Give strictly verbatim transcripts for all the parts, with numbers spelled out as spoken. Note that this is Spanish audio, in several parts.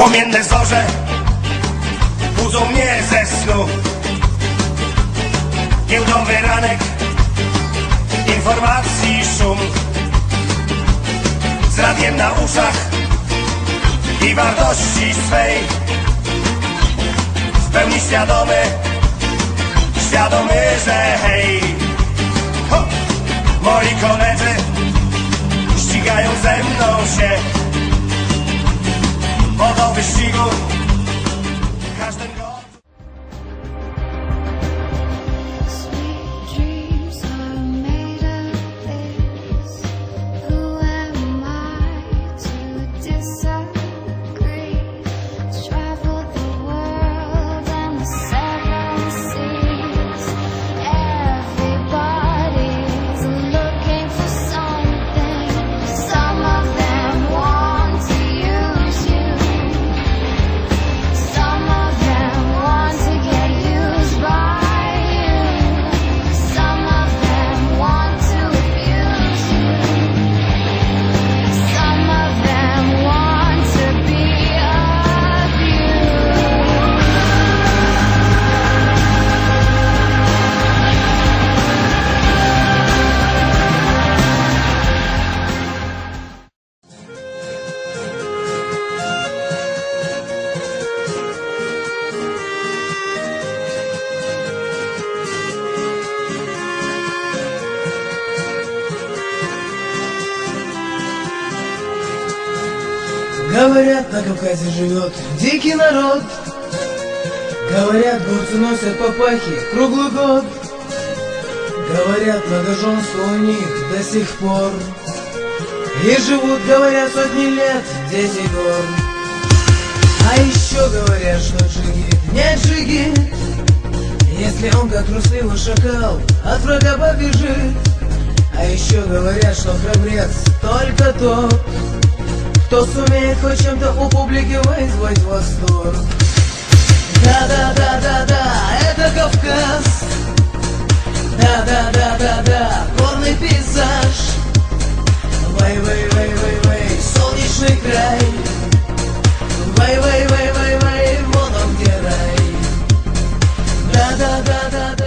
Płomienne zorze budzą mnie ze snu. Giełdowy ranek, informacji szum. Z radiem na uszach i wartości swej, w pełni świadomy, świadomy, że hej, ho! Moi koledzy ścigają ze mną się, bo do wyścigu każdym go. Говорят, на Кавказе живет дикий народ. Говорят, горцы носят папахи круглый год. Говорят, многоженство у них до сих пор. И живут, говорят, сотни лет дети гор. А еще говорят, что джигит не джигит, если он, как трусливый шакал, от врага побежит. А еще говорят, что храбрец только тот, кто сумеет хоть чем-то у публики вызвать восторг. Да-да-да-да-да, это Кавказ. Да-да-да-да-да, горный пейзаж. Вай-вай-вай-вай-вай, солнечный край. Вай-вай-вай-вай-вай, вон он где рай. Да-да-да-да-да.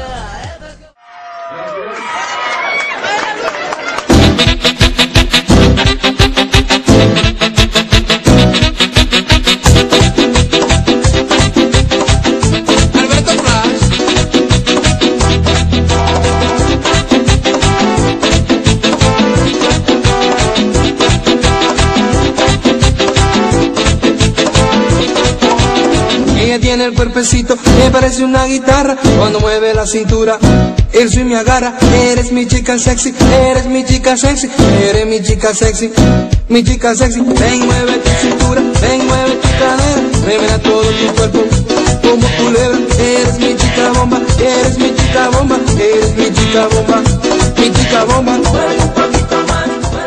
Tiene el cuerpecito, me parece una guitarra. Cuando mueve la cintura, el swing me agarra. Eres mi chica sexy, eres mi chica sexy, eres mi chica sexy, mi chica sexy. Ven, mueve tu cintura, ven, mueve tu cadera, mueve a todo tu cuerpo como culebra. Eres mi chica bomba, eres mi chica bomba, eres mi chica bomba, mi chica bomba. Mueve un poquito más.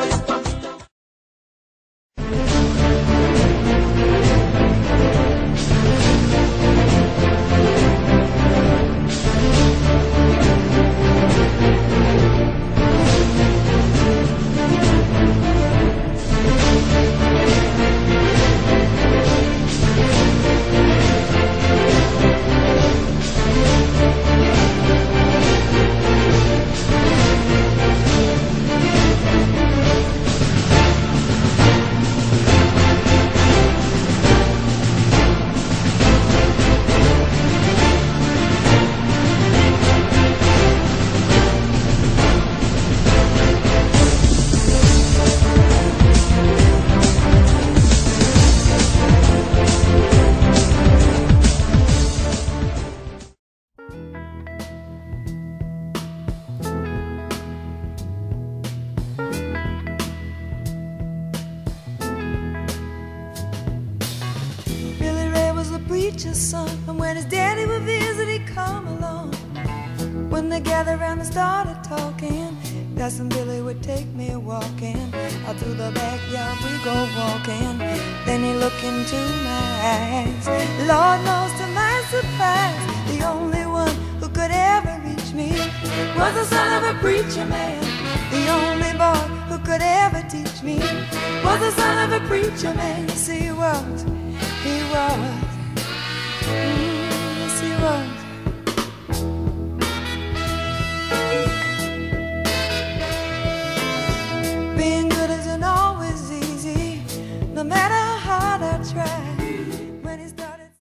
Preacher's son, and when his daddy would visit, he'd come along. When they gathered around and started talking, Cousin Billy would take me walking. Out through the backyard we go walking. Then he looked into my eyes. Lord knows to my surprise, the only one who could ever reach me was the son of a preacher man. The only boy who could ever teach me was the son of a preacher man. You see, he walked he was. Mm, yes, he was.